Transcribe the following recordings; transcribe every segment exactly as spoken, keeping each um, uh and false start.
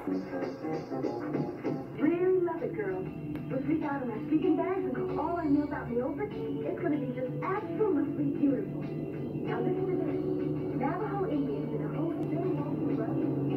Really love it, girls. We'll sneak out in our sleeping bags and cook all our meals out in the open. It's going to be just absolutely beautiful. Now listen to this. Navajo Indians in a whole very walking run.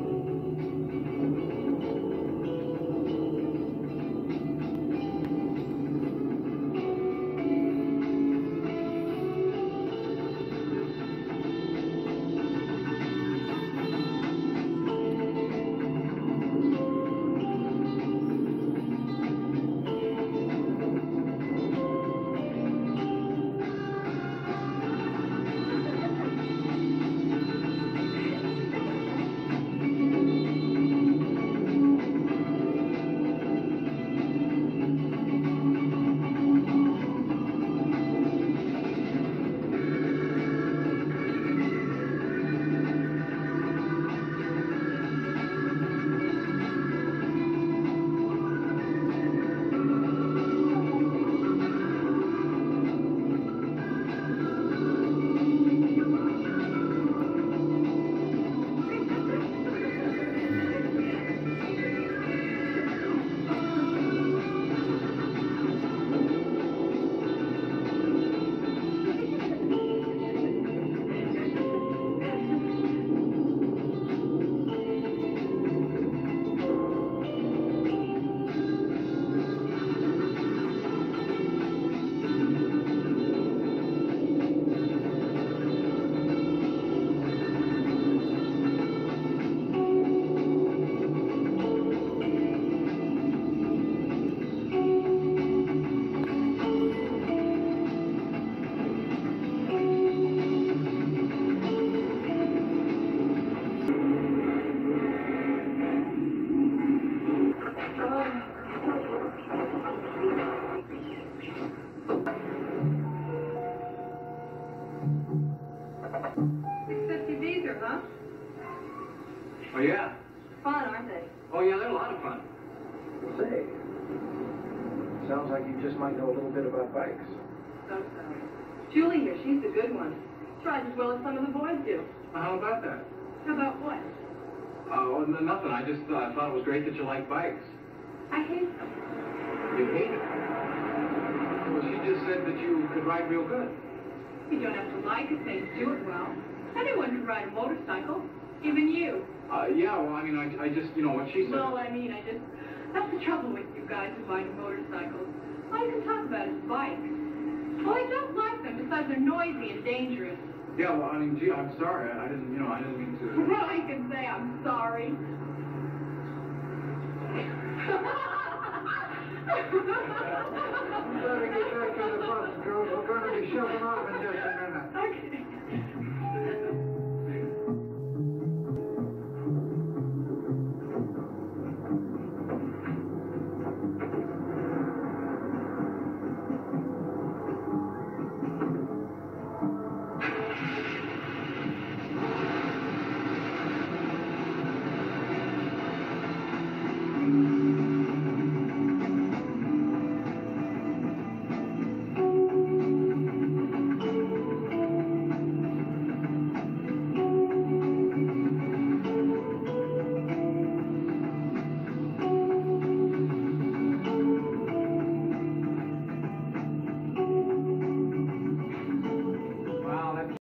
six fifty Visa, huh? Oh, yeah? Fun, aren't they? Oh, yeah, they're a lot of fun. Say, sounds like you just might know a little bit about bikes. So so. Julie here, she's the good one. She rides as well as some of the boys do. Well, how about that? How about what? Oh, n- nothing. I just uh, thought it was great that you like bikes. I hate them. You hate it? Well, she just said that you could ride real good. You don't have to like it, they do it well. Anyone can ride a motorcycle. Even you. Uh, yeah, well, I mean, I, I just, you know, what she said. Well, I mean, I just... That's the trouble with you guys who ride motorcycles. All you can talk about is bikes. Well, I don't like them, besides they're noisy and dangerous. Yeah, well, I mean, gee, I'm sorry. I didn't, you know, I didn't mean to. Well, I can say I'm sorry. You better get back to the bus, girls. We're going to be shoving off in just a minute. Okay.